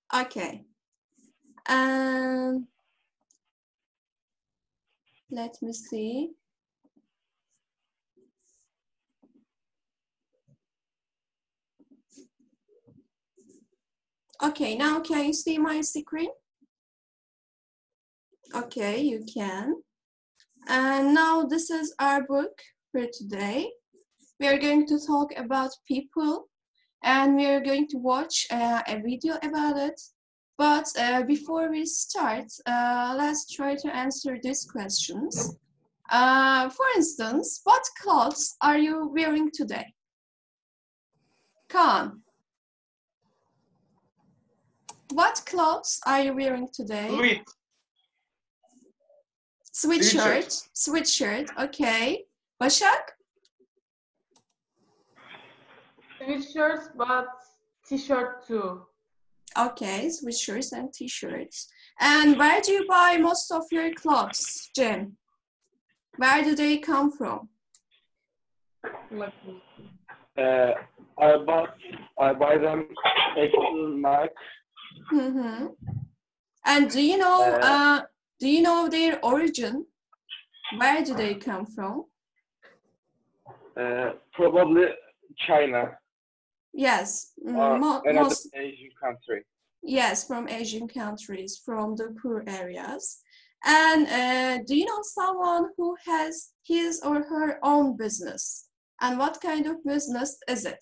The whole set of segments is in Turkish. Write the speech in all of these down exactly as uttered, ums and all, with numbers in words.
Okay. Um, let me see. Okay, now can you see my screen? Okay, you can. And now this is our book for today. We are going to talk about people and we are going to watch uh, a video about it. But uh, before we start, uh, let's try to answer these questions. Uh, for instance, what clothes are you wearing today? Kaan, what clothes are you wearing today? Sweet. Sweatshirt, sweatshirt, okay. Başak? Sweatshirts, but t-shirt too. Okay, sweatshirts and t-shirts. And where do you buy most of your clothes, Jim? Where do they come from? Uh, I bought, I buy them at Nike. Mm-hmm. And do you know, Uh, uh, do you know their origin? Where do they come from? uh, probably China Yes, mm, or mo another most. Asian country. Yes, from Asian countries, from the poor areas. And uh, do you know someone who has his or her own business? And what kind of business is it?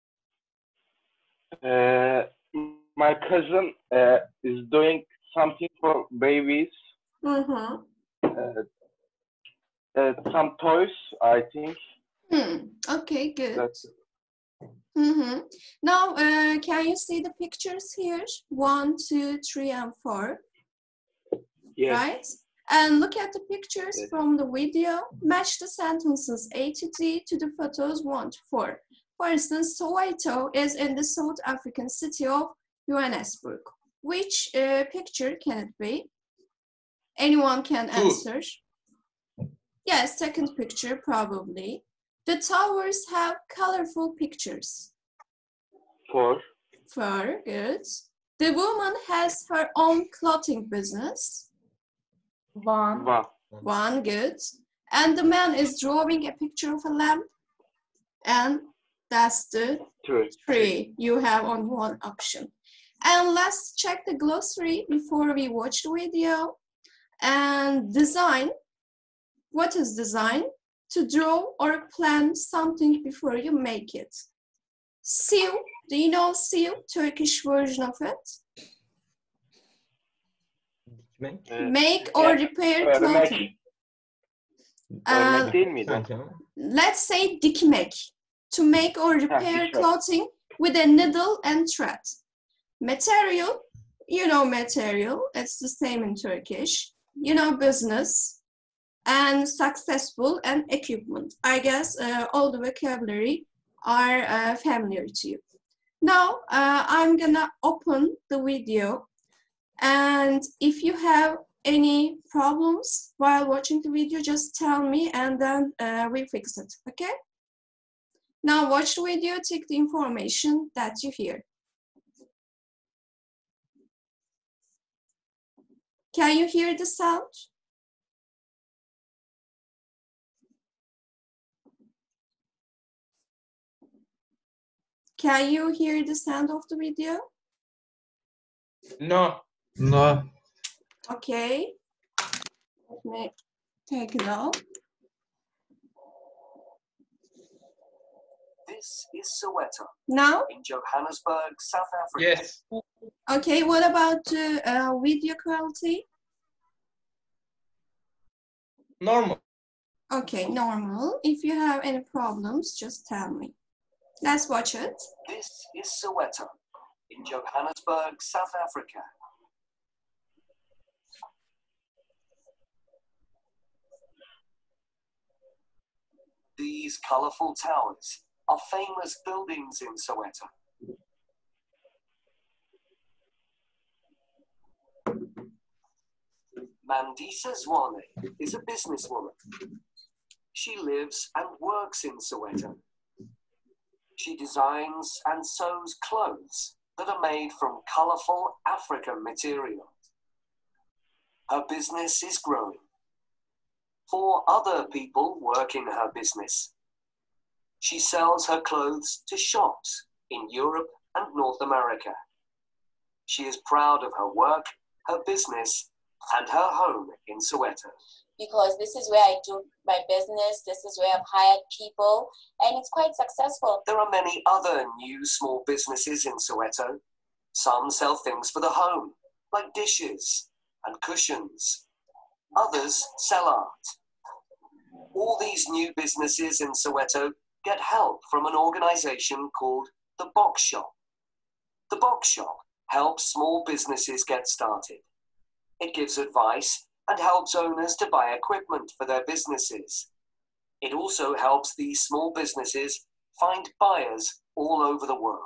Uh, my cousin uh, is doing something for babies. Mm-hmm. Uh, uh, some toys, I think. Hmm. Okay, good. That's Mm-hmm. Now, uh, can you see the pictures here? One, two, three, and four. yes. Right? And look at the pictures Yes. from the video. Match the sentences A to D to the photos one to four. For instance, Soweto is in the South African city of Johannesburg. Which uh, picture can it be? Anyone can Two. answer. Yes, second picture probably. The towers have colorful pictures. Four. Four, good. The woman has her own clothing business. One. One. One, good. And the man is drawing a picture of a lamp. And that's the Three. three. You have only one option. And let's check the glossary before we watch the video. And design. What is design? To draw or plan something before you make it. Sew. Do you know sew? Turkish version of it. Dikmek. Uh, Make or yeah, repair örmek. clothing. Örnek Uh, değil miydi? Sanki ama. let's say dikmek. To make or repair dikmek. clothing with a needle and thread. Material. You know material. It's the same in Turkish. You know business. And successful and equipment. I guess uh, all the vocabulary are uh, familiar to you. Now uh, I'm gonna open the video, and if you have any problems while watching the video, just tell me and then uh, we fix it, okay? Now watch the video, take the information that you hear. Can you hear the sound? Can you hear the sound of the video? No. No. Okay. Let me take it off. This is Soweto Now? in Johannesburg, South Africa. Yes. Okay, what about the uh, video quality? Normal. Okay, normal. If you have any problems, just tell me. Let's watch it. This is Soweto in Johannesburg, South Africa. These colorful towers are famous buildings in Soweto. Mandisa Zwane is a businesswoman. She lives and works in Soweto. She designs and sews clothes that are made from colorful African material. Her business is growing. Four other people work in her business. She sells her clothes to shops in Europe and North America. She is proud of her work, her business, and her home in Soweto. Because this is where I do my business, this is where I've hired people, and it's quite successful. There are many other new small businesses in Soweto. Some sell things for the home, like dishes and cushions. Others sell art. All these new businesses in Soweto get help from an organization called the Box Shop. The Box Shop helps small businesses get started. It gives advice and helps owners to buy equipment for their businesses. It also helps these small businesses find buyers all over the world.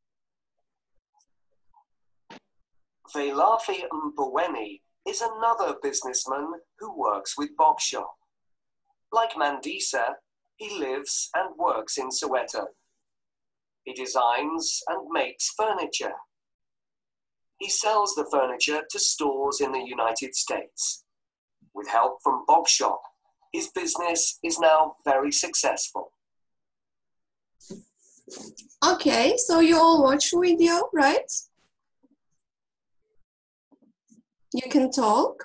Velafi Mboweni is another businessman who works with Box Shop. Like Mandisa, he lives and works in Soweto. He designs and makes furniture. He sells the furniture to stores in the United States. With help from Box Shop, his business is now very successful. Okay, so you all watch video, right? You can talk.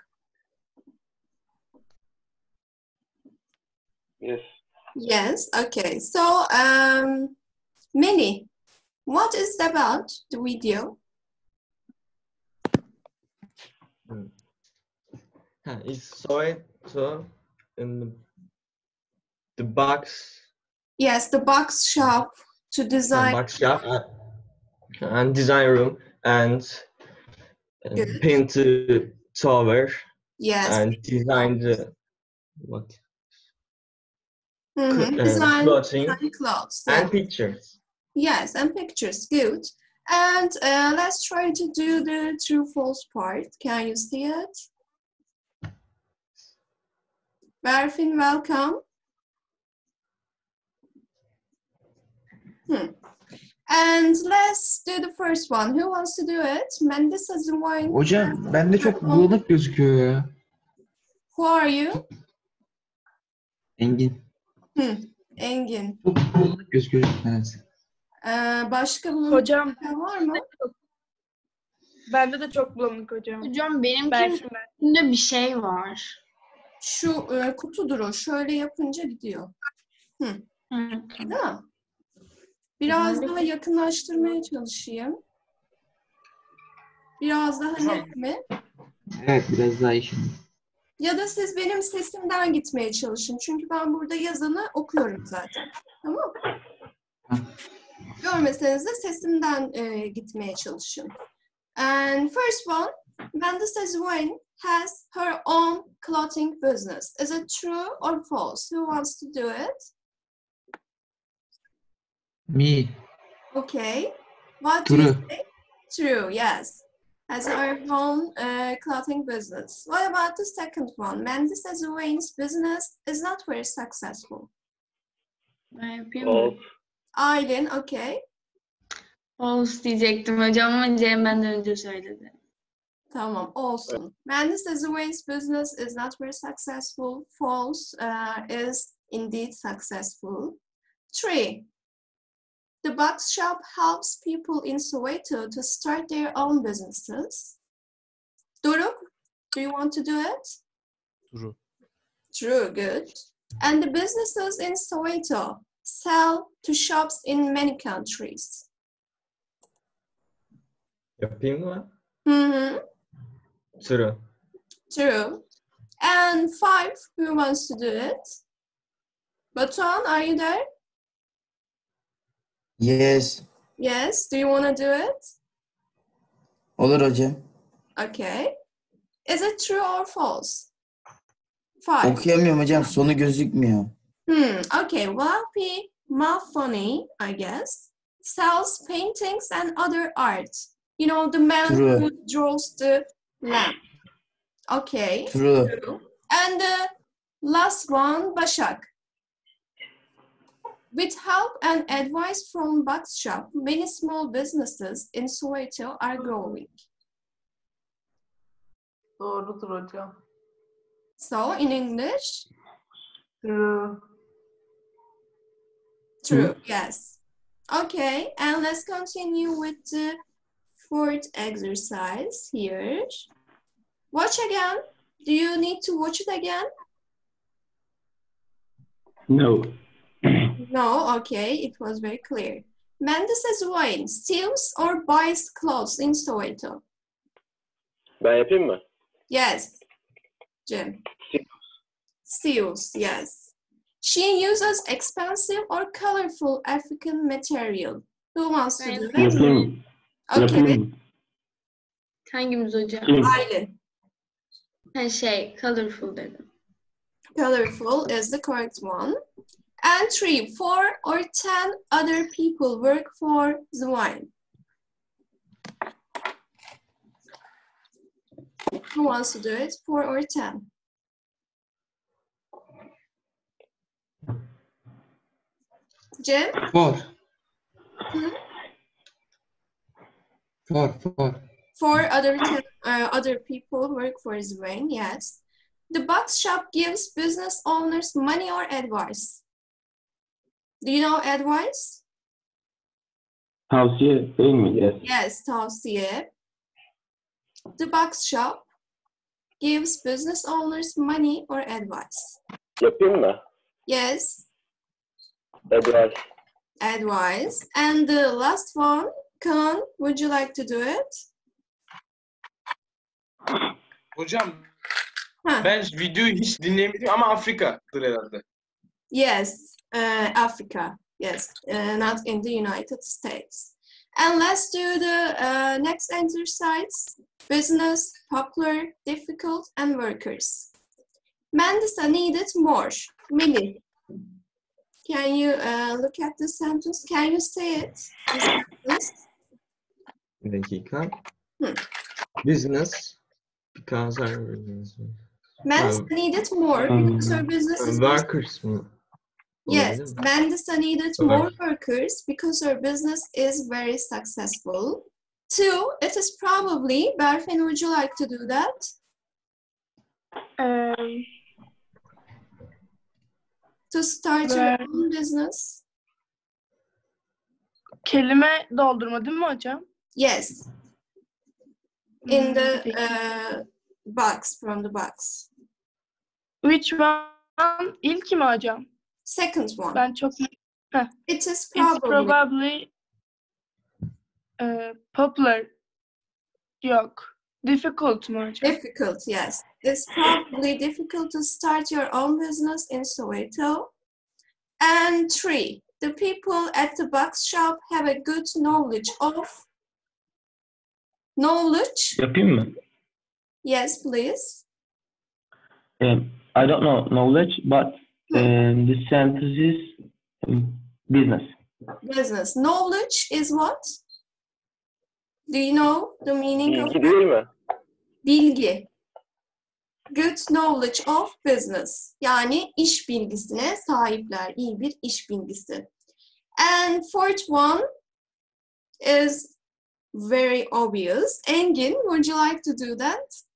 Yes. Yes, okay. So, um, Minnie, what is it about the video? Hmm. Ha, it's Soweto in the, the box Yes, the box shop to and design. box shop and, and design room and uh, Good. paint the tower Yes. and design the what Mhm. Cl- uh, Design, clothing design clothes. Yes. and pictures. Yes, and pictures. Good. And uh, let's try to do the true false part. Can you see it? Berfin, welcome. Hmm. And let's do the first one. Who wants to do it? Mendes has the one. Hocam bende çok bulanık gözüküyor ya. Who are you? Engin. Hmm. Engin. Çok bulanık gözüküyor. Evet. Ee, başka bunun Hocam var mı? bende de çok bulanık hocam. Hocam benimkinde Berfin bir şey var. Şu e, kutudur o. Şöyle yapınca gidiyor. Hı. Hı, Değil mi? Biraz Ben de- daha yakınlaştırmaya çalışayım. Biraz daha Tamam. net mi? Evet biraz daha iyi şimdi. Ya da siz benim sesimden gitmeye çalışın. Çünkü ben burada yazanı okuyorum zaten. Tamam mı? Hı. Görmeseniz de sesimden e, gitmeye çalışın. And first one, Mandisa Zwen has her own clothing business. Is it true or false? Who wants to do it? Me. Okay. What do you True. say? True, yes. Has her own uh, clothing business. What about the second one? Mandisa Zwen's business is not very successful. Ben yapayım mı? False. Aylin, okay. False diyecektim hocam ama Cem benden önce söyledi. Tamam, olsun. Mandisa Zwen's business is not very successful. False uh, is indeed successful. Three. The box shop helps people in Soweto to start their own businesses. Doruk, do you want to do it? True. True, good. And the businesses in Soweto sell to shops in many countries. Yapayım mı? Mm-hmm. True. True. And five, who wants to do it? Batuhan, are you there? Yes. Yes, do you want to do it? Olur hocam. Okay. Is it true or false? Five. Okuyamıyorum hocam. Sonu gözükmüyor. Hmm, okay. Wealthy Mafoni, I guess, sells paintings and other art. You know, the man True. who draws the lamp. Okay. True. And the last one, Başak. With help and advice from Box Shop, many small businesses in Soweto are growing. Doğrudur hocam. So, in English, True. true, yes. Okay, and let's continue with the fourth exercise here. Watch again. Do you need to watch it again? No. No, okay, it was very clear. Mendes Ezuain steals or buys clothes in Soweto. Ben yapayım mı? Yes, Jim. Steals, yes. She uses expensive or colorful African material. Who wants to do it? Yapayım. Okay, Yapayım mı? Hangimiz hocam? Kim? Aylin. Ha şey, colorful dedim. Colorful is the correct one. And three, four or ten other people work for the wine. Who wants to do it? Four or ten? Jim? Four. Hmm? Four, four. Four other ten, uh, other people work for the wine, yes. The box shop gives business owners money or advice. Do you know advice? Tavsiye değil mi? Yes. Yes, tavsiye. The box shop gives business owners money or advice. Yapayım mı? Yes, Advice. advice. And the last one, Kaan, would you like to do it? Hocam Huh. ben videoyu hiç dinleyemedim ama Afrika'dır herhalde. Yes, uh, Africa. Yes, uh, not in the United States. And let's do the uh, next exercise. Business, popular, difficult, and workers. Mendisa needed more. Millie, can you uh, look at the sentence? Can you say it? The sentence? Bir dakika. Hı. Business because our Mendisa Um, needed more because her business is workers mı? Yes, Olabilir mi? Mendisa needed Okay. more workers because her business is very successful. Two, it is probably, Berfin, would you like to do that? Um, To start your Ver- own business? kelime doldurma değil mi hocam? Yes, in Hmm, the peki. uh, box, from the box. Which one? İlk mi hocam? Second one, Ben çok... it is It's probably, probably uh, popular. Yok. Difficult mu hocam? difficult, yes. It's probably difficult to start your own business in Soweto. And three, the people at the box shop have a good knowledge of, knowledge, Yapayım mı? yes, please. Um, I don't know knowledge, but um, the sentence is um, business. Business. Knowledge is what? Do you know the meaning of Bilgi değil mi? bilgi? Good knowledge of business. Yani iş bilgisine sahipler. İyi bir iş bilgisi. And fourth one is very obvious. Engin, would you like to do that?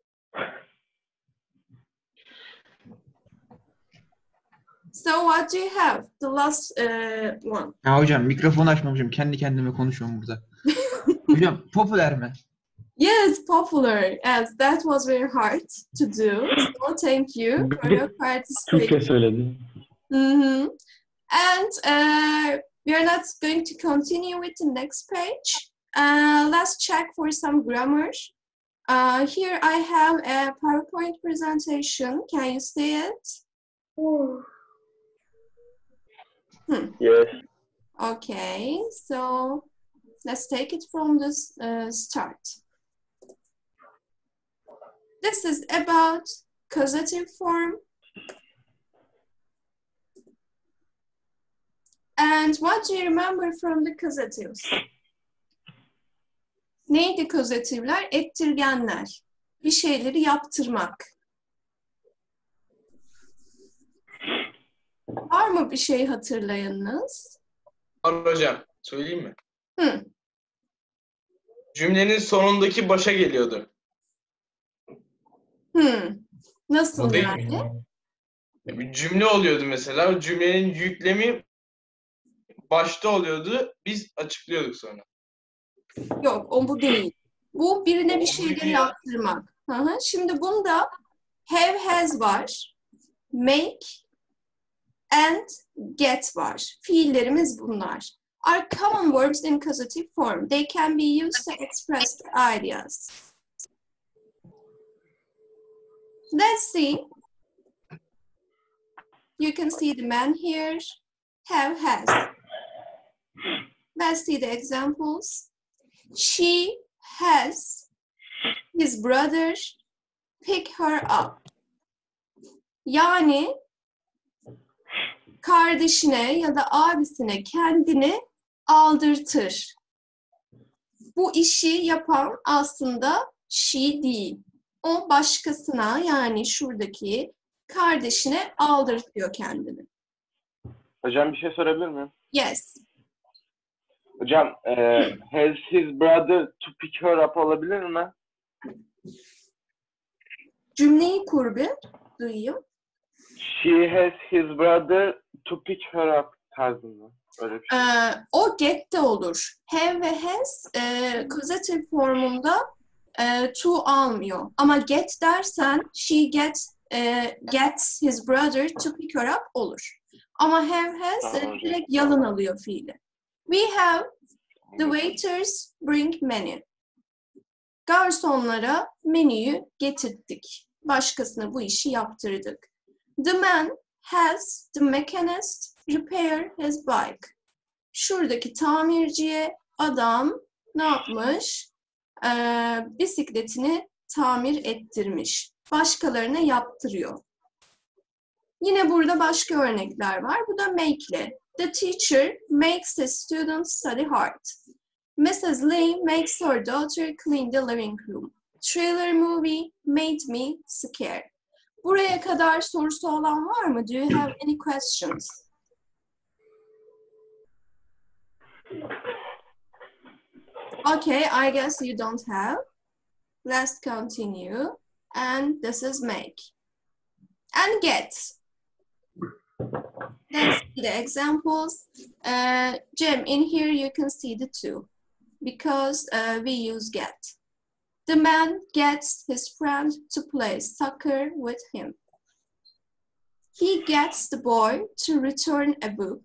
So what do you have? The last uh, one. Ya hocam mikrofonu açmamışım. Kendi kendime konuşuyorum burada. Hocam popüler mi? Yes, popular. Yes, that was very hard to do. So thank you for your participation. Türkçe söyledi. Mm-hmm. And uh, we are not going to continue with the next page. Uh, let's check for some grammar. Uh, here I have a PowerPoint presentation. Can you see it? Hmm. Yes. Okay, so let's take it from the uh, start. This is about causative form. And what do you remember from the causatives? Neydi kausatifler? Ettirgenler. Bir şeyleri yaptırmak. Var mı bir şey hatırlayanınız? Var hocam. Söyleyeyim mi? Hı. Cümlenin sonundaki başa geliyordu. Hı. Bu Nasıl değil yani? mi? Bir cümle oluyordu mesela. O cümlenin yüklemi başta oluyordu. Biz açıklıyorduk sonra. Yok, o bu değil. Bu birine bir O buydu şeyleri ya. yaptırmak. Hı hı. Şimdi bunda have, has var. Make and get var. Fiillerimiz bunlar. Are common verbs in causative form. They can be used to express the ideas. Let's see. You can see the man here. Have, has. Let's see the examples. She has his brother pick her up. Yani kardeşine ya da abisine kendini aldırtır. Bu işi yapan aslında she değil. O başkasına, yani şuradaki kardeşine aldırtıyor kendini. Hocam bir şey sorabilir miyim? Yes. Hocam e, has his brother to pick her up olabilir mi? Cümleyi kur bir. Duyayım. She has his brother to pick her up tarzında. Öyle bir şey. Ee, o get'te olur. Have ve has e, causative formunda e, to almıyor. Ama get dersen she gets, e, gets his brother to pick her up olur. Ama have has e, Tamam hocam. direkt yalın alıyor fiili. We have the waiters bring menu. Garsonlara menüyü getirttik. Başkasına bu işi yaptırdık. The man has the mechanist repair his bike. Şuradaki tamirciye adam ne yapmış? Ee, bisikletini tamir ettirmiş. Başkalarına yaptırıyor. Yine burada başka örnekler var. Bu da make'le. The teacher makes his students study hard. Missus Lee makes her daughter clean the living room. Thriller movie made me scared. Buraya kadar sorusu olan var mı? Do you have any questions? Okay, I guess you don't have. Let's continue. And this is make. And get. Let's see the examples. Uh, Jim, in here you can see the two because uh, we use get. The man gets his friend to play soccer with him. He gets the boy to return a book.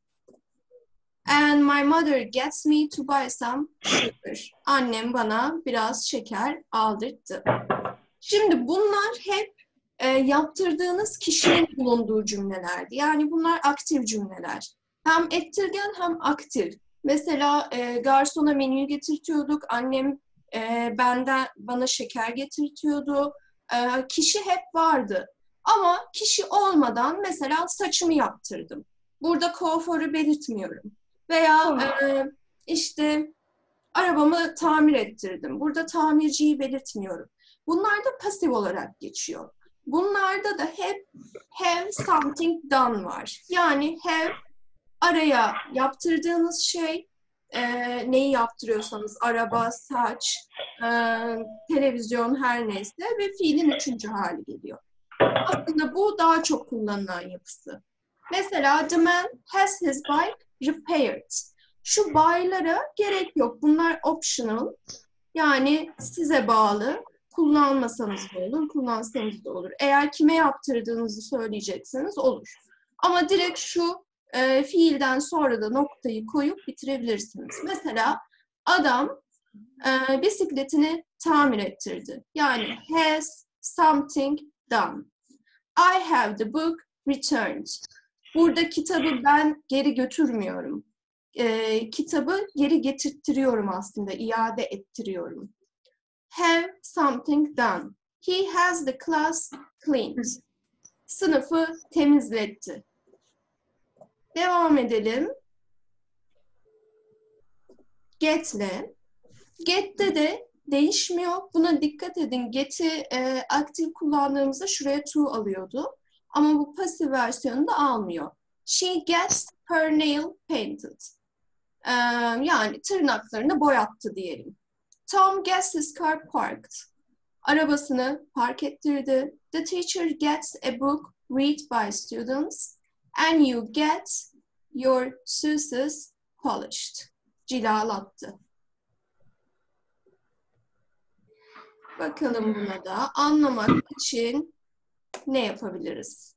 And my mother gets me to buy some sugar. Annem bana biraz şeker aldırdı. Şimdi bunlar hep e, yaptırdığınız kişinin bulunduğu cümlelerdi. Yani bunlar aktif cümleler. Hem ettirgen hem aktif. Mesela e, garsona menüyü getirtiyorduk. Annem e, benden bana şeker getirtiyordu. E, kişi hep vardı. Ama kişi olmadan mesela saçımı yaptırdım. Burada kuaförü belirtmiyorum. Veya e, işte arabamı tamir ettirdim. Burada tamirciyi belirtmiyorum. Bunlar da pasif olarak geçiyor. Bunlarda da hep have something done var. Yani have araya yaptırdığınız şey, e, neyi yaptırıyorsanız araba, saç, e, televizyon her neyse ve fiilin üçüncü hali geliyor. Aslında bu daha çok kullanılan yapısı. Mesela the man has his bike repaired. Şu buy'lara gerek yok. Bunlar optional. Yani size bağlı. Kullanmasanız da olur, kullansanız da olur. Eğer kime yaptırdığınızı söyleyecekseniz olur. Ama direkt şu e, fiilden sonra da noktayı koyup bitirebilirsiniz. Mesela adam e, bisikletini tamir ettirdi. Yani has something done. I have the book returned. Burada kitabı ben geri götürmüyorum. E, kitabı geri getirttiriyorum aslında, iade ettiriyorum. Have something done. He has the class cleaned. Sınıfı temizletti. Devam edelim. Get'le. Get'te de değişmiyor. Buna dikkat edin. Get'i e, aktif kullandığımızda şuraya to alıyordu. Ama bu pasif versiyonunda almıyor. She gets her nail painted. Ee, yani tırnaklarını boyattı diyelim. Tom gets his car parked. Arabasını park ettirdi. The teacher gets a book read by students. And you get your shoes polished. Cilalattı. Bakalım buna da anlamak için ne yapabiliriz?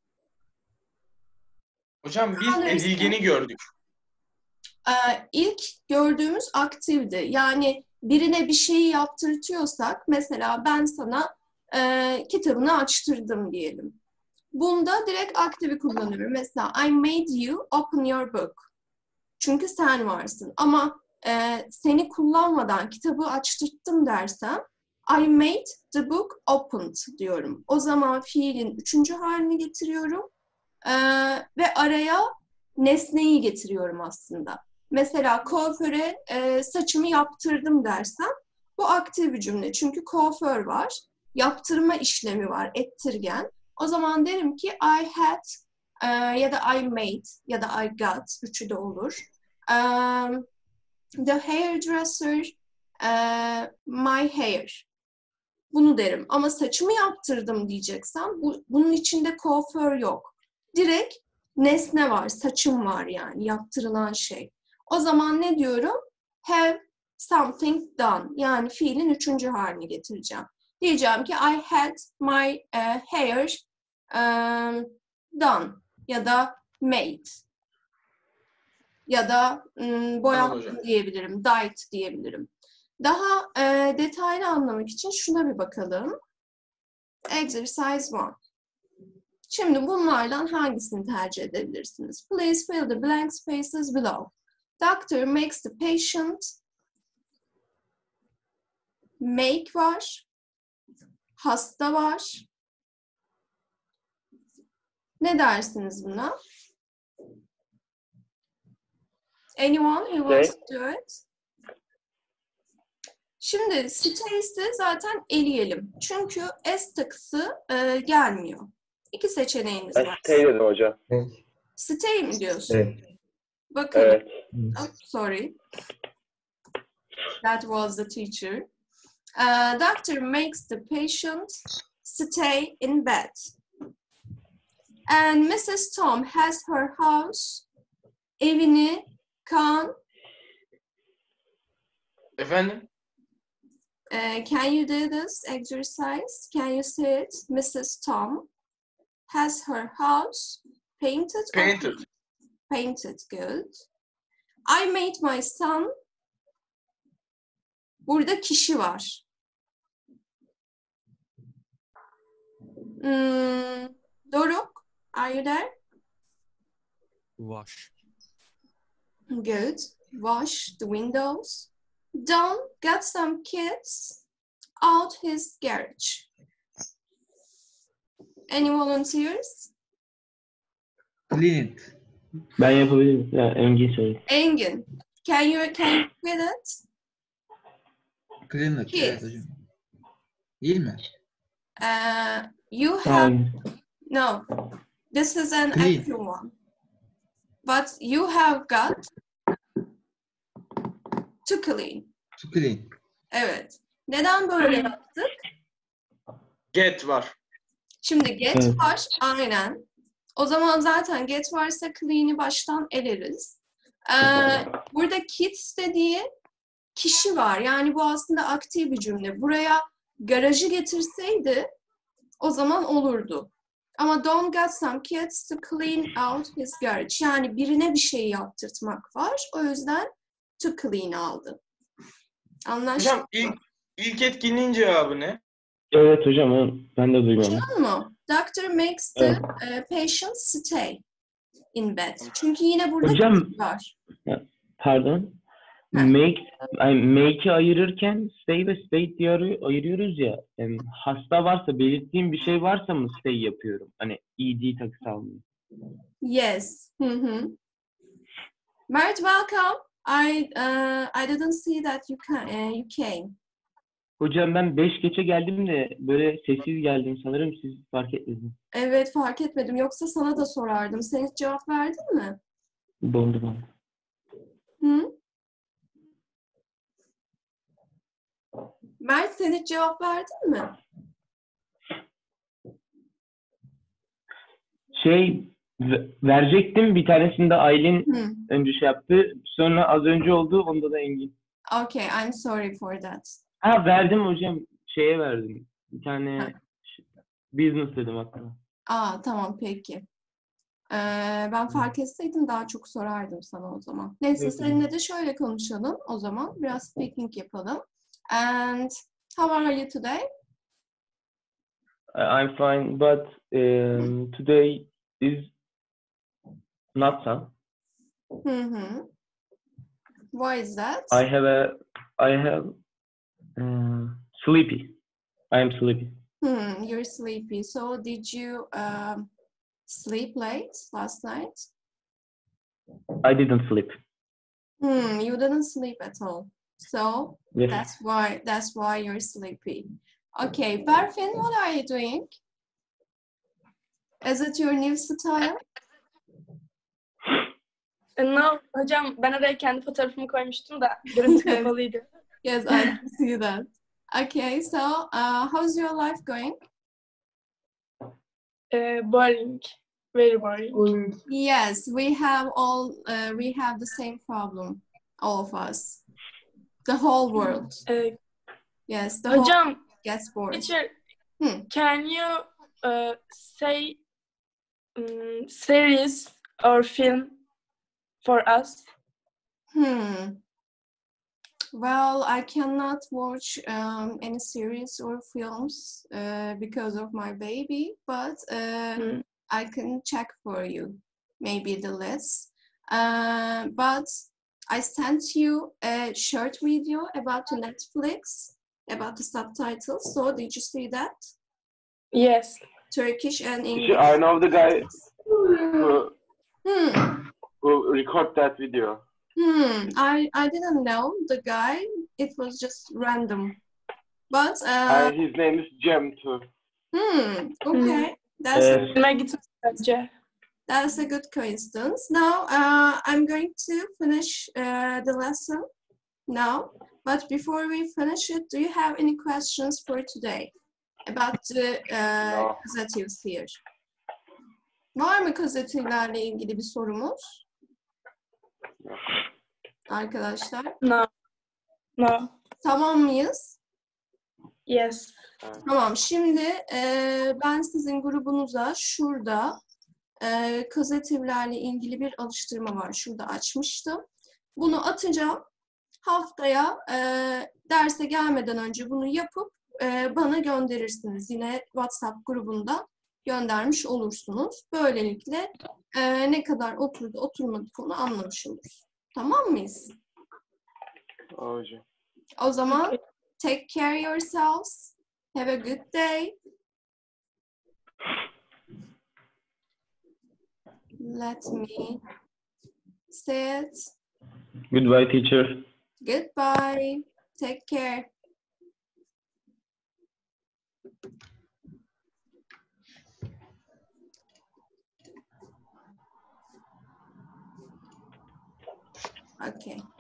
Hocam biz edilgeni gördük. Ee, ilk gördüğümüz aktivdi. Yani birine bir şeyi yaptırtıyorsak, mesela ben sana e, kitabını açtırdım diyelim. Bunda direkt aktivi kullanıyorum. Mesela I made you open your book. Çünkü sen varsın. Ama e, seni kullanmadan kitabı açtırttım dersem I made the book opened diyorum. O zaman fiilin üçüncü halini getiriyorum. Ee, ve araya nesneyi getiriyorum aslında. Mesela kuaföre e, saçımı yaptırdım dersem bu aktif bir cümle. Çünkü kuaför var. Yaptırma işlemi var. Ettirgen. O zaman derim ki I had e, ya da I made ya da I got. Üçü de olur. Um, the hairdresser uh, my hair. Bunu derim. Ama saçımı yaptırdım diyeceksem bu, bunun içinde kuaför yok. Direkt nesne var, saçım var yani yaptırılan şey. O zaman ne diyorum? Have something done. Yani fiilin üçüncü halini getireceğim. Diyeceğim ki I had my uh, hair um, done ya da made. Ya da um, boyattım diyebilirim, dyed diyebilirim. Daha e, detaylı anlamak için şuna bir bakalım. Exercise one. Şimdi bunlardan hangisini tercih edebilirsiniz? Please fill the blank spaces below. Doctor makes the patient. Make var. Hasta var. Ne dersiniz buna? Anyone who wants to do it? Şimdi stays'i zaten eleyelim. Çünkü S takısı e, gelmiyor. İki seçeneğimiz Ben var. stay dedim hocam. Stay mi diyorsun? Evet. Bakalım. Evet. Oh, sorry. That was the teacher. Uh, doctor makes the patient stay in bed. And Missus Tom has her house. Evini kan. Efendim? Uh, can you do this exercise? Can you see it? Missus Tom has her house painted. Painted. Painted, good. I made my son. Burada kişi var. Hmm, Doruk, are you there? Wash. Good. Wash the windows. Don got some kids out his garage. Any volunteers? Clean it. Ben yapabilirim. Ya, Engin söyle. Engin, can you can you read it? Clean it. Yes. Evet hocam. Değil mi? Uh, you have Aynen. no. This is an Clean. actual one. But you have got to clean. To clean. Evet. Neden böyle yaptık? Get var. Şimdi get Evet. var. Aynen. O zaman zaten get varsa clean'i baştan eleriz. Ee, burada kids dediği kişi var. Yani bu aslında aktif bir cümle. Buraya garajı getirseydi o zaman olurdu. Ama Don got some kids to clean out his garage. Yani birine bir şey yaptırtmak var. O yüzden to clean aldı. Anlaştık Hocam ilk, ilk etkinliğin cevabı ne? Evet hocam ben, ben de duymadım. Duydun mu? Doctor makes the Evet. uh, patient stay in bed. Çünkü yine burada Hocam- kişi var. Pardon. Ha. Make, yani make'i ayırırken stay ve stay diye ayır- ayırıyoruz ya. Yani hasta varsa, belirttiğim bir şey varsa mı stay yapıyorum? Hani ed takısı almıyorum. Yes. Hı hı. Mert, welcome. I uh, I didn't see that you can uh, you came. Hocam ben beş geçe geldim de böyle sessiz geldim. Sanırım siz fark etmediniz. Evet, fark etmedim. Yoksa sana da sorardım. Sen hiç cevap verdin mi? Dondu bana. Hı? Mert, sen hiç cevap verdin mi? Şey ve- verecektim. Bir tanesinde Aylin Hı. önce şey yaptı. Sonra az önce oldu. Onda da Engin. Okay, I'm sorry for that. Ha verdim hocam. Şeye verdim. Bir tane Ha. business dedim hatta. Aa, tamam peki. Ee, ben fark etseydim daha çok sorardım sana o zaman. Neyse, Yok, seninle de şöyle konuşalım o zaman. Biraz speaking yapalım. And how are you today? I- I'm fine, but um, today is not sun. Hı hı. Why is that? I have a I have um, sleepy. I am sleepy. Hmm, you're sleepy. So did you um, sleep late last night? I didn't sleep. Hmm, you didn't sleep at all. So Yes. that's why that's why you're sleepy. Okay, Berfin, what are you doing? Is it your new style? E, No, hocam ben oraya kendi fotoğrafımı koymuştum da görüntü kapalıydı. Yes, I can see that. Okay, so uh, how's your life going? E, boring. Very boring. Yes, we have all uh, we have the same problem, all of us, the whole world. E, Yes, the whole hocam, gets bored. teacher, Hmm. can you uh, say um, series or film for us? Hmm. Well, I cannot watch um, any series or films uh, because of my baby, but uh, Hmm. I can check for you, maybe the list. Uh, but I sent you a short video about the Netflix, about the subtitles. So did you see that? Yes. Turkish and Teacher, English. I know the guy who, Hmm. who record that video. Hmm. I, I didn't know the guy. It was just random. But uh, And his name is Cem too. hmm. Okay. That's a Yes. Filme gitmiş bence. That's a good coincidence. Now, uh, I'm going to finish uh, the lesson now. But before we finish it, do you have any questions for today about the uh, No. causative here? Var mı causatiflerle ilgili bir sorumuz? Arkadaşlar, No. No. tamam mıyız? Yes. Tamam. Şimdi e, ben sizin grubunuza şurada e, causatiflerle ilgili bir alıştırma var. Şurada açmıştım. Bunu atacağım. Haftaya e, derse gelmeden önce bunu yapıp e, bana gönderirsiniz. Yine WhatsApp grubunda göndermiş olursunuz. Böylelikle e, ne kadar oturdu oturmadı konu anlamış oluruz. Tamam mıyız? Hocam. O zaman take care yourselves. Have a good day. Let me say it. Goodbye, teacher. Goodbye. Take care. Okay.